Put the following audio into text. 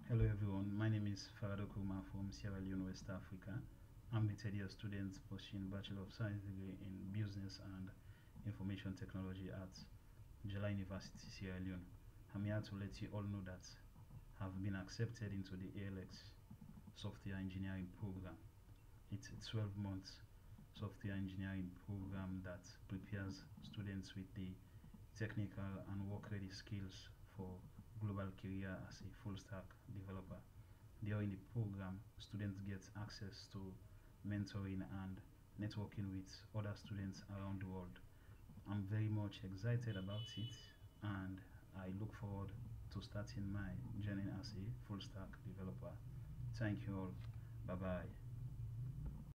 Hello everyone, my name is Farah Doe Koroma from Sierra Leone, West Africa. I'm a third year student pursuing Bachelor of Science degree in Business and Information Technology at Jela University, Sierra Leone. I'm here to let you all know that I've been accepted into the ALX Software Engineering Programme. It's a 12-month software engineering program that prepares students with the technical and work-ready skills for global career as a full-stack developer. During the program, students get access to mentoring and networking with other students around the world. I'm very much excited about it and I look forward to starting my journey as a full-stack developer. Thank you all. Bye-bye.